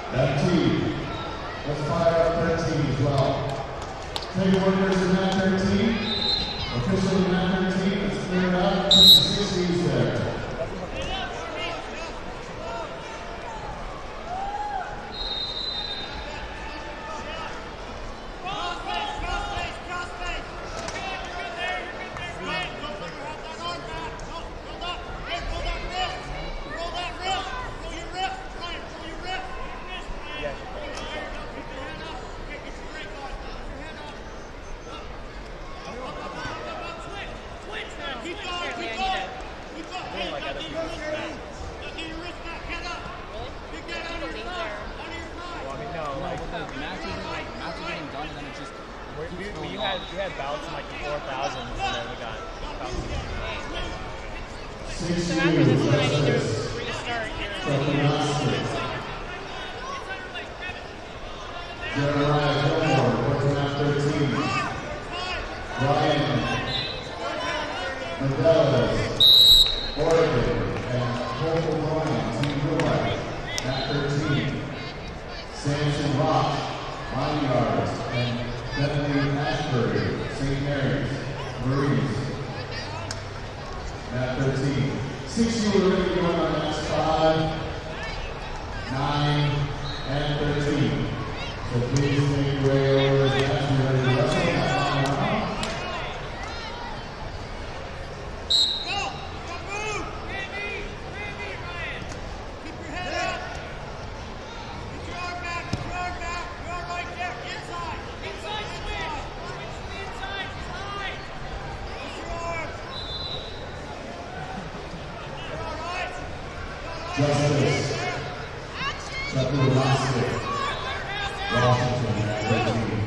FT. Let's fire up 13 as well. Table workers in that 13. Official in that 13. Let's clear it up. Put the 60s there. We had bouts in like the 4,000s and then we got So after this one, I need to restart Jeremiah Gilmore, working out 13. Ryan Medelas, Oregon, and Cole Ryan, Team Blue at 13. Samson Rock, Vineyards, and Bethany Ashbury, St. Mary's, Marines, at 13. 6 you already going on next 5, 9, and 13. So please make your way over to the next one ready to wrestle. Justice, Chuck Lasky, Washington at 13.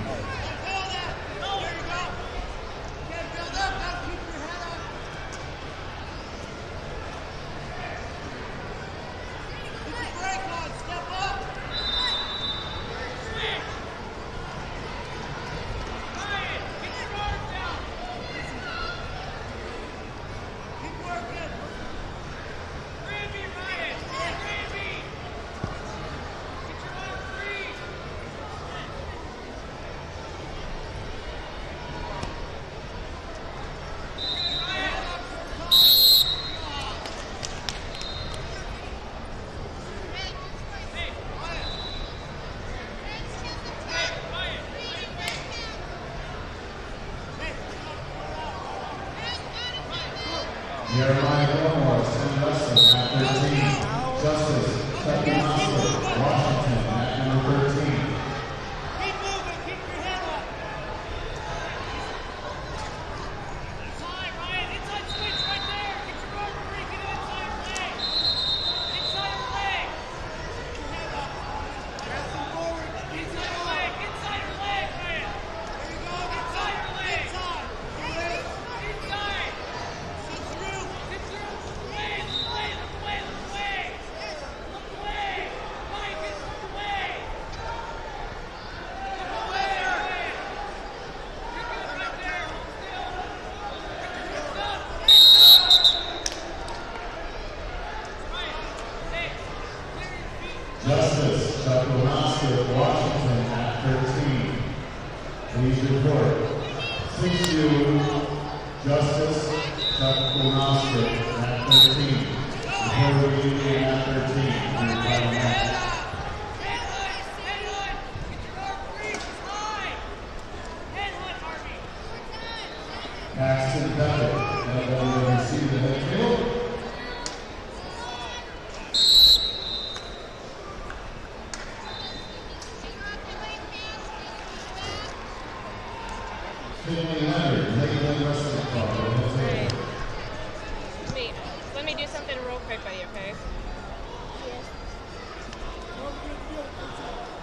Jeremiah Gilmore, Sam Weston at 13. Justice, Chuck Lasky, Washington at number 13. Justice, Chuck Lasky of Washington at 13. Please report. 6-2, Justice, Chuck Lasky at 13. Report Union at 13. In the final match. Paxton Beckett, and then we'll receive the midfield. Let me do something real quick, buddy, okay? Yes.